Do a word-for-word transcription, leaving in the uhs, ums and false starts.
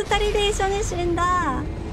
二人で一緒に死んだ。